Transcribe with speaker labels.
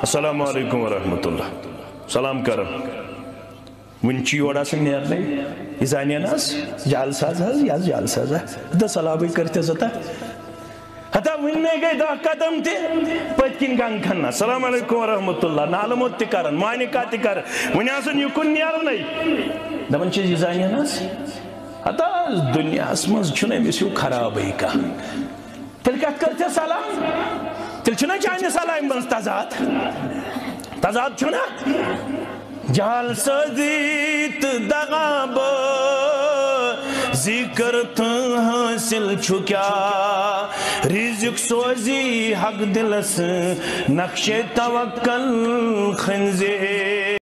Speaker 1: अस्सलामु अलैकुम वरहमतुल्लाह सलाम कर वन योड़ा से नेरने इजानियनास जालसाज याज जालसाज द सलाम करते जता हता वन्ने गए द कदम ते पतकिन गंग खन्ना अस्सलामु अलैकुम वरहमतुल्लाह नालमत ते करन मानिका ते कर वन्यासन युकुन नेरने दमन च इजानियनास हता दुनियास मज छुने मिसु खराब है का तिल कत करते सलाम तिल छुना चाहने सलाम बंस तजात तजात छुना जाल सजीत दगाब जिक्र हासिल छुक्या रिज़्क़ सोजी हक दिलस नक्शे तवक्कल खंजे।